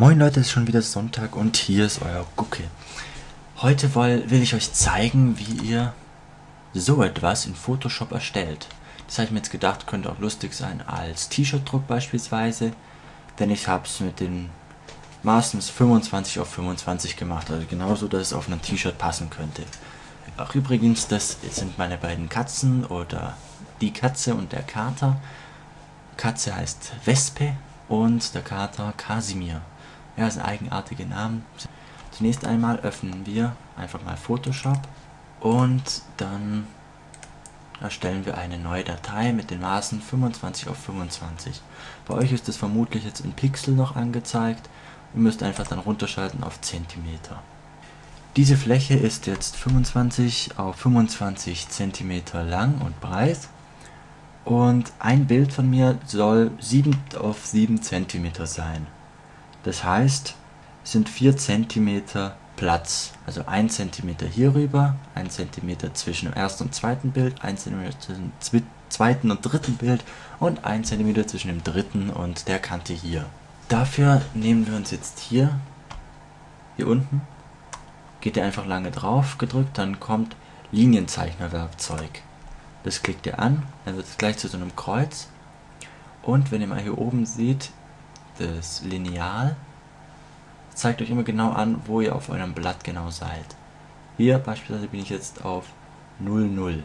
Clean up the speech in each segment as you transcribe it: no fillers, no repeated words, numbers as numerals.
Moin Leute, es ist schon wieder Sonntag und hier ist euer Gucke. Heute will ich euch zeigen, wie ihr so etwas in Photoshop erstellt. Das habe ich mir jetzt gedacht, könnte auch lustig sein als T-Shirt-Druck beispielsweise, denn ich habe es mit den Maßen 25 auf 25 gemacht, also genauso, dass es auf ein T-Shirt passen könnte. Ach übrigens, das sind meine beiden Katzen oder die Katze und der Kater. Katze heißt Wespe und der Kater Kasimir. Ja, das sind eigenartige Namen. Zunächst einmal öffnen wir einfach mal Photoshop und dann erstellen wir eine neue Datei mit den Maßen 25 auf 25. Bei euch ist es vermutlich jetzt in Pixel noch angezeigt. Ihr müsst einfach dann runterschalten auf Zentimeter. Diese Fläche ist jetzt 25 auf 25 Zentimeter lang und breit. Und ein Bild von mir soll 7 auf 7 Zentimeter sein. Das heißt, es sind 4 cm Platz, also 1 cm hier rüber, 1 cm zwischen dem ersten und zweiten Bild, 1 cm zwischen dem zweiten und dritten Bild und 1 cm zwischen dem dritten und der Kante hier. Dafür nehmen wir uns jetzt hier unten, geht ihr einfach lange drauf gedrückt, dann kommt Linienzeichnerwerkzeug. Das klickt ihr an, dann wird es gleich zu so einem Kreuz und wenn ihr mal hier oben seht, das Lineal zeigt euch immer genau an, wo ihr auf eurem Blatt genau seid. Hier beispielsweise bin ich jetzt auf 0,0.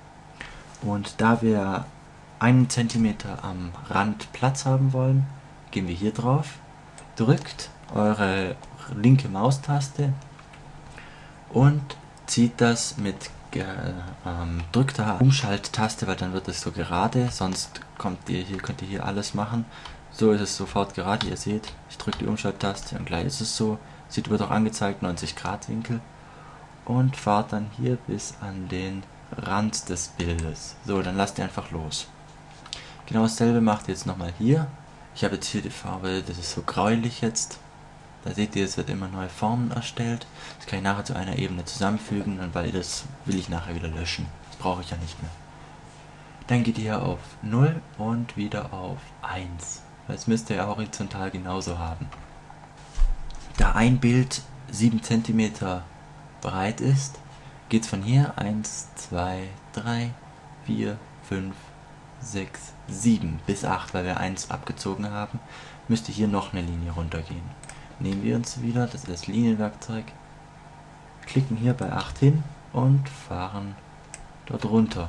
Und da wir 1 cm am Rand Platz haben wollen, gehen wir hier drauf, drückt eure linke Maustaste und zieht das mit drückter Umschalttaste, weil dann wird es so gerade, sonst könnt ihr hier alles machen. So ist es sofort gerade, ihr seht, ich drücke die Umschalttaste und gleich ist es so. Wird auch angezeigt, 90 Grad Winkel. Und fahrt dann hier bis an den Rand des Bildes. So, dann lasst ihr einfach los. Genau dasselbe macht ihr jetzt nochmal hier. Ich habe jetzt hier die Farbe, das ist so gräulich jetzt. Da seht ihr, es wird immer neue Formen erstellt. Das kann ich nachher zu einer Ebene zusammenfügen, weil das will ich nachher wieder löschen. Das brauche ich ja nicht mehr. Dann geht ihr auf 0 und wieder auf 1. Das müsst ihr ja horizontal genauso haben. Da ein Bild 7 cm breit ist, geht es von hier 1, 2, 3, 4, 5, 6, 7 bis 8, weil wir 1 abgezogen haben, müsste hier noch eine Linie runtergehen. Nehmen wir uns wieder, das ist das Linienwerkzeug, klicken hier bei 8 hin und fahren dort runter.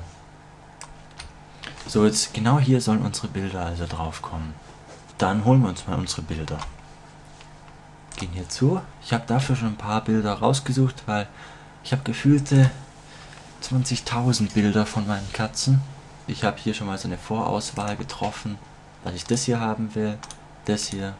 So, jetzt genau hier sollen unsere Bilder also drauf kommen. Dann holen wir uns mal unsere Bilder. Gehen hier zu. Ich habe dafür schon ein paar Bilder rausgesucht, weil ich habe gefühlte 20.000 Bilder von meinen Katzen. Ich habe hier schon mal so eine Vorauswahl getroffen, dass ich das hier haben will, das hier,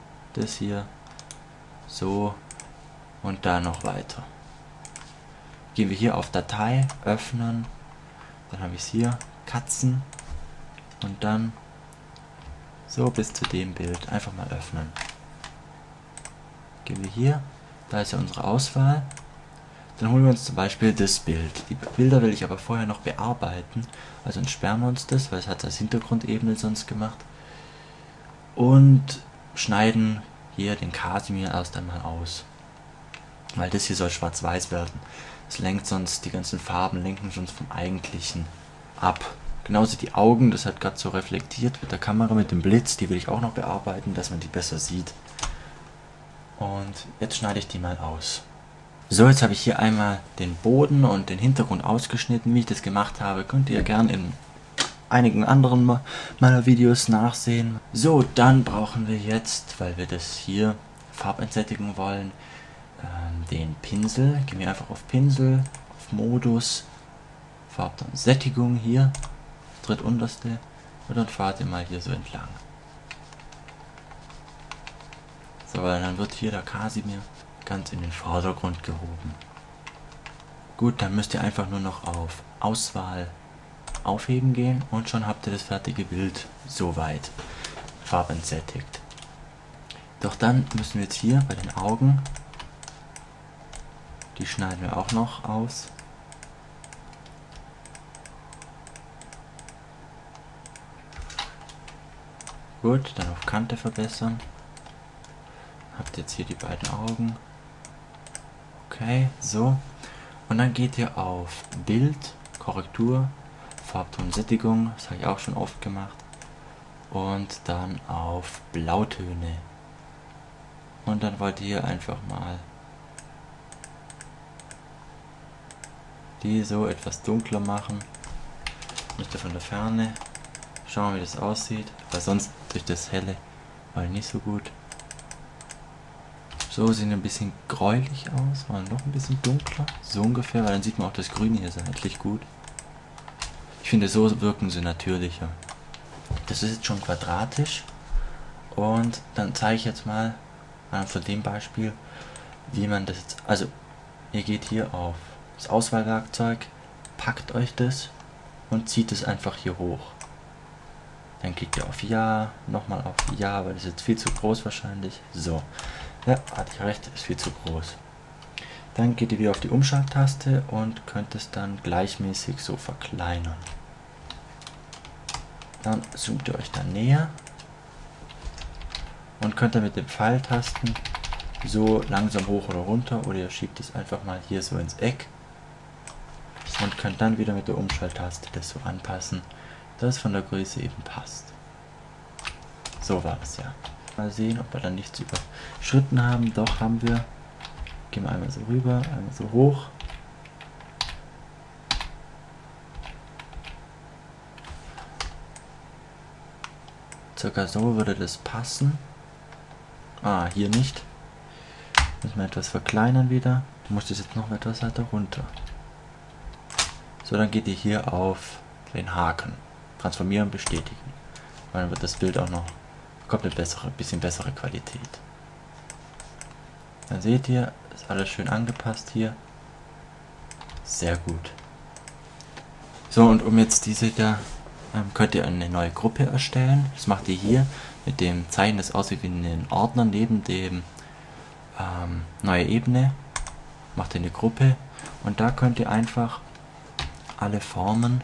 so und da noch weiter. Gehen wir hier auf Datei, öffnen, dann habe ich es hier, Katzen und dann so bis zu dem Bild. Einfach mal öffnen. Gehen wir hier. Da ist ja unsere Auswahl. Dann holen wir uns zum Beispiel das Bild. Die Bilder will ich aber vorher noch bearbeiten. Also entsperren wir uns das, weil es hat als Hintergrundebene sonst gemacht. Und schneiden hier den Kasimir erst einmal aus. Weil das hier soll schwarz-weiß werden. Das lenkt sonst, die ganzen Farben lenken sonst vom Eigentlichen ab. Genauso die Augen, das hat gerade so reflektiert mit der Kamera, mit dem Blitz, die will ich auch noch bearbeiten, dass man die besser sieht. Und jetzt schneide ich die mal aus. So, jetzt habe ich hier einmal den Boden und den Hintergrund ausgeschnitten. Wie ich das gemacht habe, könnt ihr gern in einigen anderen meiner Videos nachsehen. So, dann brauchen wir jetzt, weil wir das hier farbentsättigen wollen, den Pinsel. Gehen wir einfach auf Pinsel, auf Modus, Farb und Sättigung hier. Drittunterste und dann fahrt ihr mal hier so entlang. So, weil dann wird hier der Kasimir ganz in den Vordergrund gehoben. Gut, dann müsst ihr einfach nur noch auf Auswahl aufheben gehen und schon habt ihr das fertige Bild soweit farbentsättigt. Doch dann müssen wir jetzt hier bei den Augen, die schneiden wir auch noch aus. Gut, dann auf Kante verbessern. Habt jetzt hier die beiden Augen. Okay, so. Und dann geht ihr auf Bild, Korrektur, Farbton, Sättigung, das habe ich auch schon oft gemacht. Und dann auf Blautöne. Und dann wollt ihr einfach mal die so etwas dunkler machen. Müsst ihr von der Ferne schauen, wie das aussieht, weil sonst durch das Helle war nicht so gut. So sehen ein bisschen gräulich aus, mal noch ein bisschen dunkler, so ungefähr, weil dann sieht man auch das Grüne hier seitlich gut. Ich finde, so wirken sie natürlicher. Das ist jetzt schon quadratisch und dann zeige ich jetzt mal von dem Beispiel, wie man das jetzt, also ihr geht hier auf das Auswahlwerkzeug, packt euch das und zieht es einfach hier hoch. Dann klickt ihr auf Ja, nochmal auf Ja, weil das ist jetzt viel zu groß wahrscheinlich. So, ja, hatte ich recht, ist viel zu groß. Dann geht ihr wieder auf die Umschalttaste und könnt es dann gleichmäßig so verkleinern. Dann zoomt ihr euch dann näher und könnt dann mit den Pfeiltasten so langsam hoch oder runter oder ihr schiebt es einfach mal hier so ins Eck und könnt dann wieder mit der Umschalttaste das so anpassen, dass es von der Größe eben passt. So war es ja. Mal sehen, ob wir dann nichts überschritten haben. Doch, haben wir. Gehen wir einmal so rüber, einmal so hoch. Circa so würde das passen. Ah, hier nicht. Müssen wir etwas verkleinern wieder. Du musst es jetzt noch etwas weiter runter. So, dann geht ihr hier auf den Haken. Transformieren, bestätigen. Und dann wird das Bild auch noch, kommt eine bessere, bisschen bessere Qualität. Dann seht ihr, ist alles schön angepasst hier. Sehr gut. So, und um jetzt diese da, könnt ihr eine neue Gruppe erstellen. Das macht ihr hier mit dem Zeichen, das aussieht wie einen Ordner neben dem neue Ebene. Macht ihr eine Gruppe und da könnt ihr einfach alle Formen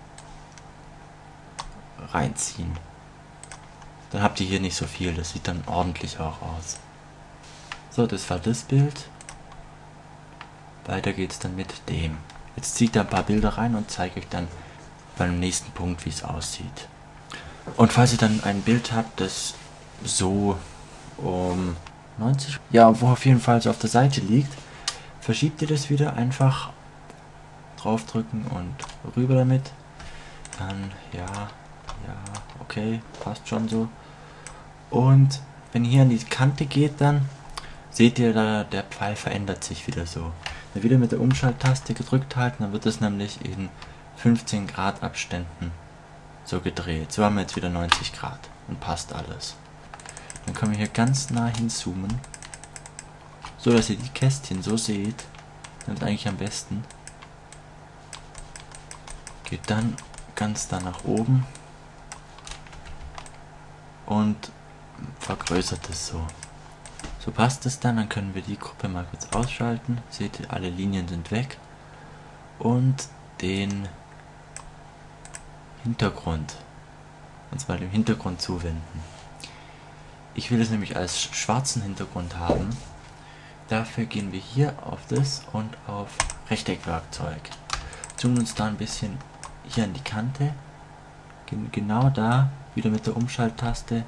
reinziehen. Dann habt ihr hier nicht so viel, das sieht dann ordentlich auch aus. So, das war das Bild. Weiter geht's dann mit dem. Jetzt zieht ihr ein paar Bilder rein und zeige euch dann beim nächsten Punkt, wie es aussieht. Und falls ihr dann ein Bild habt, das so um 90, ja, wo auf jeden Fall so auf der Seite liegt, verschiebt ihr das wieder einfach draufdrücken und rüber damit. Dann, ja, okay, passt schon so. Und wenn ihr hier an die Kante geht, dann seht ihr, da der Pfeil verändert sich wieder so. Wenn ihr wieder mit der Umschalttaste gedrückt halten, dann wird es nämlich in 15 Grad Abständen so gedreht. So haben wir jetzt wieder 90 Grad und passt alles. Dann können wir hier ganz nah hinzoomen, so dass ihr die Kästchen so seht. Das ist eigentlich am besten. Geht dann ganz da nach oben und vergrößert es so. So passt es dann können wir die Gruppe mal kurz ausschalten. Seht ihr, alle Linien sind weg. Und den Hintergrund, uns mal dem Hintergrund zuwenden. Ich will es nämlich als schwarzen Hintergrund haben. Dafür gehen wir hier auf das und auf Rechteckwerkzeug. Zoomen uns da ein bisschen hier an die Kante. Gehen genau da, wieder mit der Umschalttaste.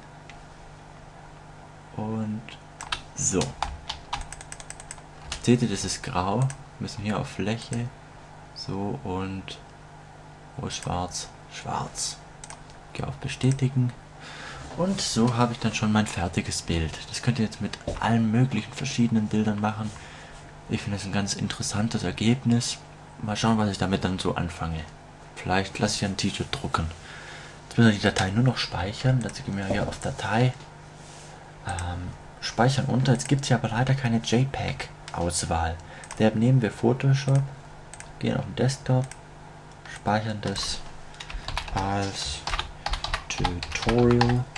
Und so. Seht ihr, das ist grau. Wir müssen hier auf Fläche. So und wo ist schwarz? Schwarz. Gehe auf Bestätigen. Und so habe ich dann schon mein fertiges Bild. Das könnt ihr jetzt mit allen möglichen verschiedenen Bildern machen. Ich finde es ein ganz interessantes Ergebnis. Mal schauen, was ich damit dann so anfange. Vielleicht lasse ich ein T-Shirt drucken. Jetzt müssen wir die Datei nur noch speichern. Dazu gehen wir hier auf Datei. Speichern unter. Jetzt gibt es hier aber leider keine JPEG-Auswahl. Deshalb nehmen wir Photoshop, gehen auf den Desktop, speichern das als Tutorial.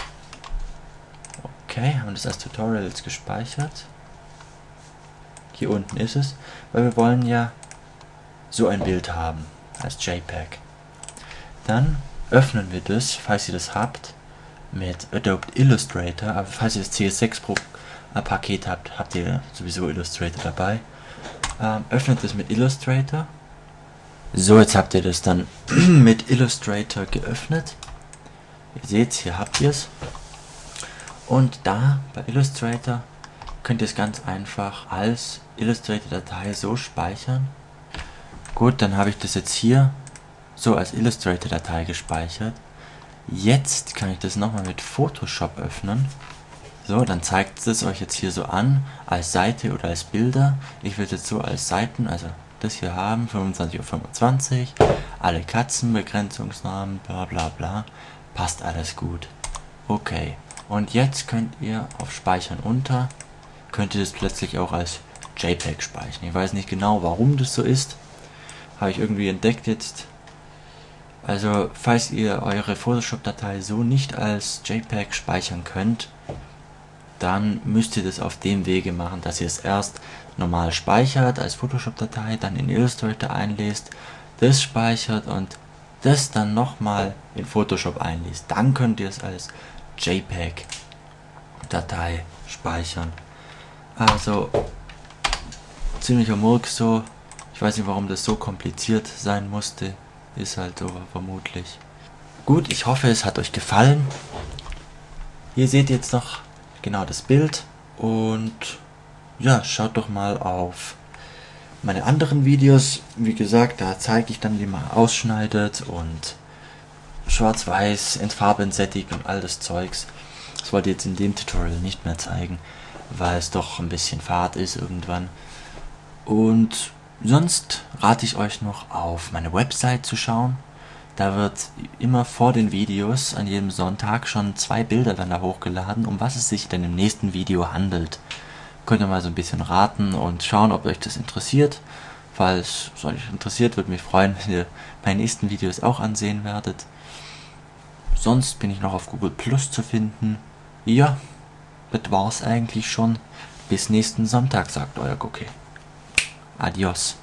Okay, haben das als Tutorial jetzt gespeichert. Hier unten ist es, weil wir wollen ja so ein Bild haben als JPEG. Dann öffnen wir das, falls ihr das habt, mit Adobe Illustrator, aber falls ihr das CS6 Paket habt, habt ihr sowieso Illustrator dabei. Öffnet es mit Illustrator. So, jetzt habt ihr das dann mit Illustrator geöffnet. Ihr seht, hier habt ihr es. Und da bei Illustrator könnt ihr es ganz einfach als Illustrator-Datei so speichern. Gut, dann habe ich das jetzt hier so als Illustrator-Datei gespeichert. Jetzt kann ich das nochmal mit Photoshop öffnen. So, dann zeigt es euch jetzt hier so an, als Seite oder als Bilder. Ich will es jetzt so als Seiten, also das hier haben, 25:25 Uhr, alle Katzen, Begrenzungsnamen, bla bla bla. Passt alles gut. Okay, und jetzt könnt ihr auf Speichern unter, könnt ihr das plötzlich auch als JPEG speichern. Ich weiß nicht genau, warum das so ist. Habe ich irgendwie entdeckt jetzt. Also, falls ihr eure Photoshop-Datei so nicht als JPEG speichern könnt, dann müsst ihr das auf dem Wege machen, dass ihr es erst normal speichert als Photoshop-Datei, dann in Illustrator einlest, das speichert und das dann nochmal in Photoshop einliest. Dann könnt ihr es als JPEG-Datei speichern. Also, ziemlicher Murks so. Ich weiß nicht, warum das so kompliziert sein musste. Ist halt so, vermutlich. Gut, ich hoffe, es hat euch gefallen. Hier seht ihr jetzt noch genau das Bild. Und ja, schaut doch mal auf meine anderen Videos. Wie gesagt, da zeige ich dann, wie man ausschneidet und schwarz-weiß, entfarben, sättigt und all das Zeugs. Das wollte ich jetzt in dem Tutorial nicht mehr zeigen, weil es doch ein bisschen fad ist irgendwann. Und sonst rate ich euch noch auf meine Website zu schauen. Da wird immer vor den Videos an jedem Sonntag schon 2 Bilder dann da hochgeladen, um was es sich denn im nächsten Video handelt. Könnt ihr mal so ein bisschen raten und schauen, ob euch das interessiert. Falls es euch interessiert, würde mich freuen, wenn ihr meine nächsten Videos auch ansehen werdet. Sonst bin ich noch auf Google Plus zu finden. Ja, das war's eigentlich schon. Bis nächsten Sonntag, sagt euer Gucki. Adios.